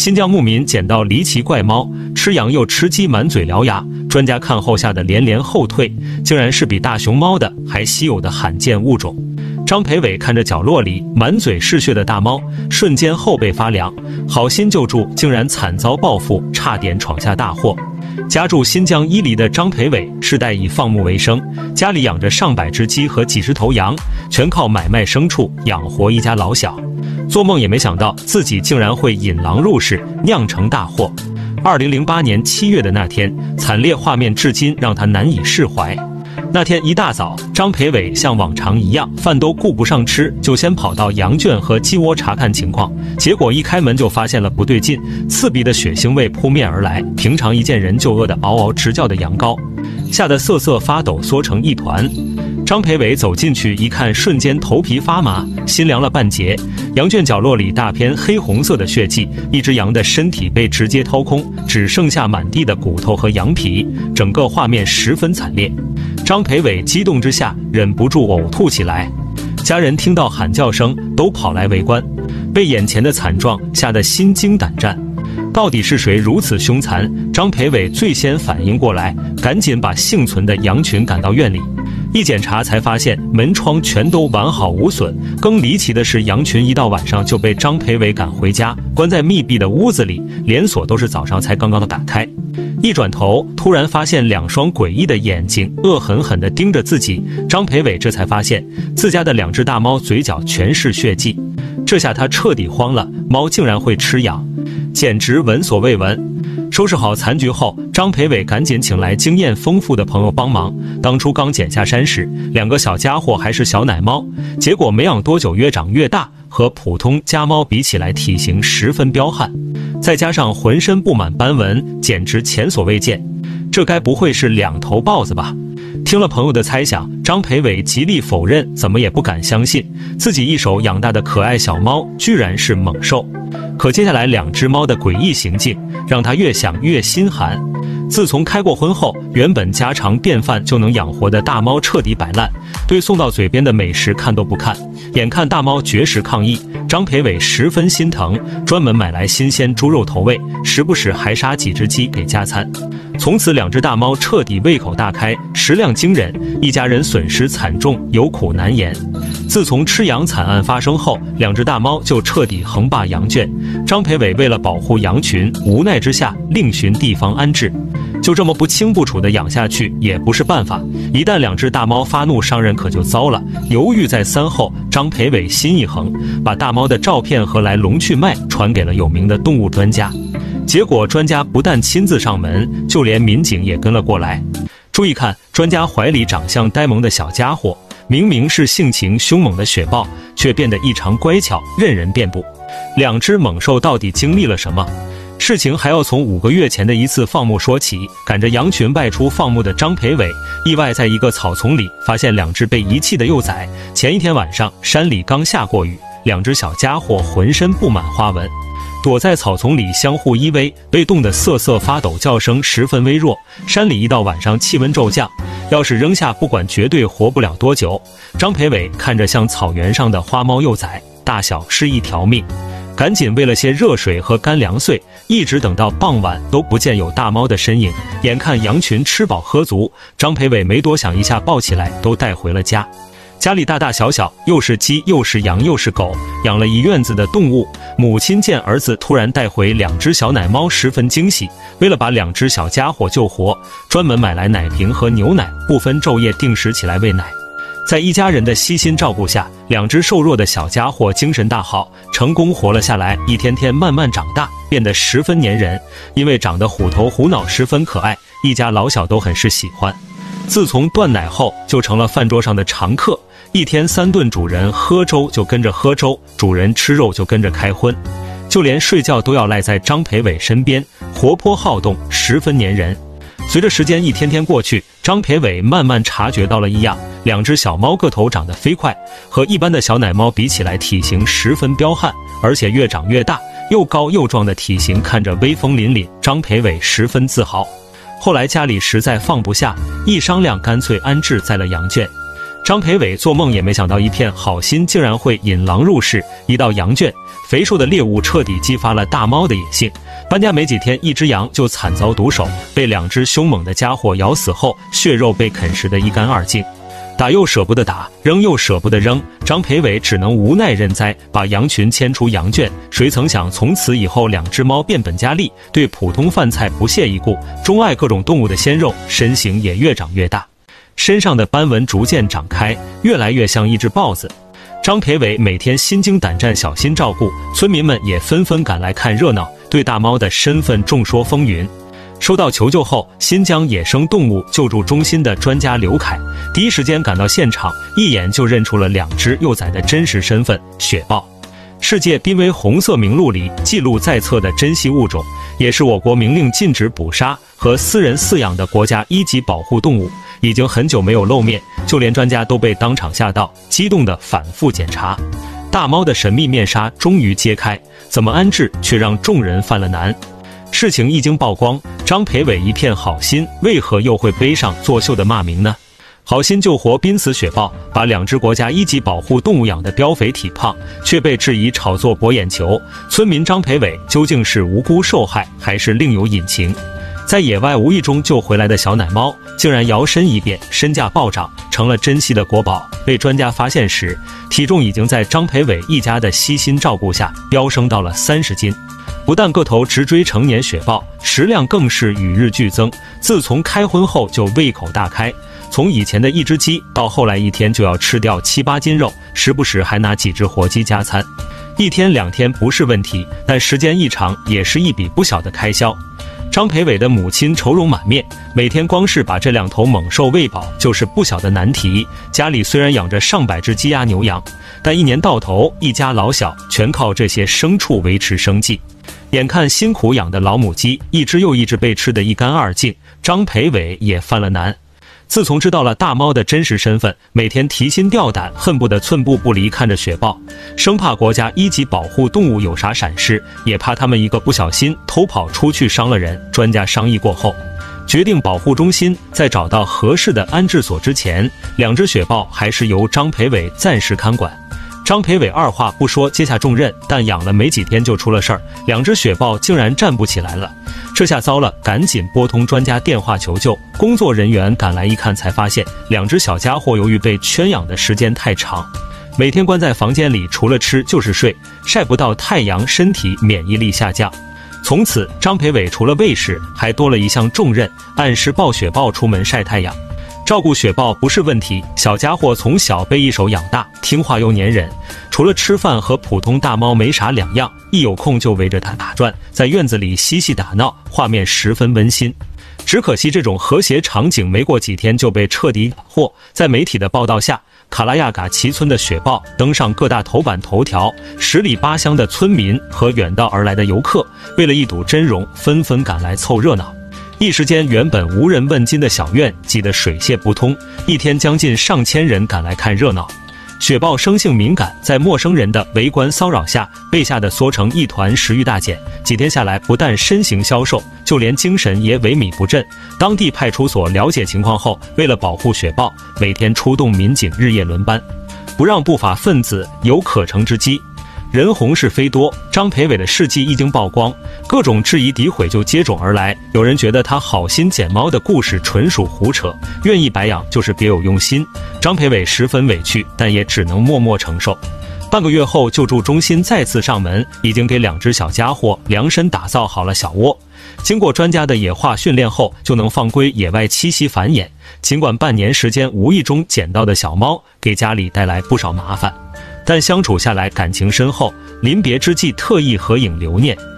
新疆牧民捡到离奇怪猫，吃羊又吃鸡，满嘴獠牙。专家看后吓得连连后退，竟然是比大熊猫的还稀有的罕见物种。张培伟看着角落里满嘴是血的大猫，瞬间后背发凉。好心救助，竟然惨遭报复，差点闯下大祸。家住新疆伊犁的张培伟世代以放牧为生，家里养着上百只鸡和几十头羊，全靠买卖牲畜养活一家老小。做梦也没想到自己竟然会引狼入室，酿成大祸。2008年7月的那天，惨烈画面至今让他难以释怀。那天一大早，张培伟像往常一样，饭都顾不上吃，就先跑到羊圈和鸡窝查看情况。结果一开门就发现了不对劲，刺鼻的血腥味扑面而来。平常一见人就饿得嗷嗷直叫的羊羔，吓得瑟瑟发抖，缩成一团。张培伟走进去一看，瞬间头皮发麻，心凉了半截。羊圈角落里大片黑红色的血迹，一只羊的身体被直接掏空，只剩下满地的骨头和羊皮，整个画面十分惨烈。张培伟激动之下忍不住呕吐起来，家人听到喊叫声都跑来围观，被眼前的惨状吓得心惊胆战。到底是谁如此凶残？张培伟最先反应过来，赶紧把幸存的羊群赶到院里。一检查才发现门窗全都完好无损。更离奇的是，羊群一到晚上就被张培伟赶回家，关在密闭的屋子里，连锁都是早上才刚刚的打开。一转头，突然发现2双诡异的眼睛恶狠狠地盯着自己。张培伟这才发现自家的2只大猫嘴角全是血迹，这下他彻底慌了，猫竟然会吃羊，简直闻所未闻。收拾好残局后，张培伟赶紧请来经验丰富的朋友帮忙。当初刚捡下山时，2个小家伙还是小奶猫，结果没养多久越长越大，和普通家猫比起来体型十分彪悍，再加上浑身布满斑纹，简直前所未见。这该不会是2头豹子吧？听了朋友的猜想，张培伟极力否认，怎么也不敢相信自己一手养大的可爱小猫居然是猛兽。可接下来2只猫的诡异行径让他越想越心寒。自从开过荤后，原本家常便饭就能养活的大猫彻底摆烂，对送到嘴边的美食看都不看。眼看大猫绝食抗议，张培伟十分心疼，专门买来新鲜猪肉投喂，时不时还杀几只鸡给加餐。从此2只大猫彻底胃口大开，食量惊人，一家人损失惨重，有苦难言。自从吃羊惨案发生后，2只大猫就彻底横霸羊圈。张培伟为了保护羊群，无奈之下另寻地方安置。就这么不清不楚地养下去也不是办法，一旦2只大猫发怒伤人可就糟了。犹豫再三后，张培伟心一横，把大猫的照片和来龙去脉传给了有名的动物专家。结果专家不但亲自上门，就连民警也跟了过来。注意看，专家怀里长相呆萌的小家伙，明明是性情凶猛的雪豹，却变得异常乖巧，任人遍布。2只猛兽到底经历了什么？事情还要从5个月前的一次放牧说起。赶着羊群外出放牧的张培伟，意外在一个草丛里发现2只被遗弃的幼崽。前一天晚上，山里刚下过雨，2只小家伙浑身布满花纹，躲在草丛里相互依偎，被冻得瑟瑟发抖，叫声十分微弱。山里一到晚上气温骤降，要是扔下不管绝对活不了多久。张培伟看着像草原上的花猫幼崽，大小是一条命，赶紧喂了些热水和干粮碎，一直等到傍晚都不见有大猫的身影。眼看羊群吃饱喝足，张培伟没多想，一下抱起来都带回了家。家里大大小小，又是鸡又是羊又是狗，养了一院子的动物。母亲见儿子突然带回2只小奶猫，十分惊喜。为了把2只小家伙救活，专门买来奶瓶和牛奶，不分昼夜定时起来喂奶。在一家人的悉心照顾下，2只瘦弱的小家伙精神大好，成功活了下来，一天天慢慢长大，变得十分粘人。因为长得虎头虎脑，十分可爱，一家老小都很是喜欢。自从断奶后，就成了饭桌上的常客，一天3顿，主人喝粥就跟着喝粥，主人吃肉就跟着开荤，就连睡觉都要赖在张培伟身边，活泼好动，十分粘人。随着时间一天天过去，张培伟慢慢察觉到了异样，2只小猫个头长得飞快，和一般的小奶猫比起来体型十分彪悍，而且越长越大，又高又壮的体型看着威风凛凛，张培伟十分自豪。后来家里实在放不下，一商量干脆安置在了羊圈。 张培伟做梦也没想到，一片好心竟然会引狼入室。一到羊圈，肥硕的猎物彻底激发了大猫的野性。搬家没几天，一只羊就惨遭毒手，被2只凶猛的家伙咬死后，血肉被啃食得一干二净。打又舍不得打，扔又舍不得扔，张培伟只能无奈认栽，把羊群牵出羊圈。谁曾想，从此以后2只猫变本加厉，对普通饭菜不屑一顾，钟爱各种动物的鲜肉，身形也越长越大，身上的斑纹逐渐长开，越来越像一只豹子。张培伟每天心惊胆战，小心照顾，村民们也纷纷赶来看热闹，对大猫的身份众说纷纭。收到求救后，新疆野生动物救助中心的专家刘凯第一时间赶到现场，一眼就认出了2只幼崽的真实身份——雪豹。世界濒危红色名录里记录在册的珍稀物种，也是我国明令禁止捕杀和私人饲养的国家1级保护动物，已经很久没有露面，就连专家都被当场吓到，激动地反复检查。大猫的神秘面纱终于揭开，怎么安置却让众人犯了难。事情一经曝光，张培伟一片好心，为何又会背上作秀的骂名呢？好心救活濒死雪豹，把2只国家1级保护动物养的膘肥体胖，却被质疑炒作博眼球。村民张培伟究竟是无辜受害，还是另有隐情？在野外无意中救回来的小奶猫，竟然摇身一变，身价暴涨，成了珍稀的国宝。被专家发现时，体重已经在张培伟一家的悉心照顾下飙升到了30斤。不但个头直追成年雪豹，食量更是与日俱增。自从开荤后就胃口大开，从以前的1只鸡到后来1天就要吃掉7、8斤肉，时不时还拿几只活鸡加餐。1天2天不是问题，但时间一长也是一笔不小的开销。张培伟的母亲愁容满面，每天光是把这2头猛兽喂饱就是不小的难题。家里虽然养着上百只鸡鸭牛羊，但一年到头一家老小全靠这些牲畜维持生计。眼看辛苦养的老母鸡一只又一只被吃得一干二净，张培伟也犯了难。自从知道了大猫的真实身份，每天提心吊胆，恨不得寸步不离看着雪豹，生怕国家1级保护动物有啥闪失，也怕他们一个不小心偷跑出去伤了人。专家商议过后，决定保护中心在找到合适的安置所之前，2只雪豹还是由张培伟暂时看管。张培伟二话不说接下重任，但养了没几天就出了事儿，2只雪豹竟然站不起来了。这下糟了，赶紧拨通专家电话求救。工作人员赶来一看，才发现2只小家伙由于被圈养的时间太长，每天关在房间里，除了吃就是睡，晒不到太阳，身体免疫力下降。从此，张培伟除了喂食，还多了一项重任，按时抱雪豹出门晒太阳。照顾雪豹不是问题，小家伙从小被一手养大，听话又粘人，除了吃饭和普通大猫没啥两样，一有空就围着它打转，在院子里嬉戏打闹，画面十分温馨。只可惜这种和谐场景没过几天就被彻底打破。在媒体的报道下，卡拉亚嘎齐村的雪豹登上各大头版头条，10里8乡的村民和远道而来的游客为了一睹真容，纷纷赶来凑热闹。一时间，原本无人问津的小院挤得水泄不通，一天将近上千人赶来看热闹。雪豹生性敏感，在陌生人的围观骚扰下，被吓得缩成一团，食欲大减。几天下来，不但身形消瘦，就连精神也萎靡不振。当地派出所了解情况后，为了保护雪豹，每天出动民警日夜轮班，不让不法分子有可乘之机。人红是非多，张培伟的事迹一经曝光，各种质疑诋毁就接踵而来。有人觉得他好心捡猫的故事纯属胡扯，愿意白养就是别有用心。张培伟十分委屈，但也只能默默承受。半个月后，救助中心再次上门，已经给2只小家伙量身打造好了小窝。经过专家的野化训练后，就能放归野外栖息繁衍。尽管半年时间无意中捡到的小猫给家里带来不少麻烦，但相处下来感情深厚，临别之际特意合影留念。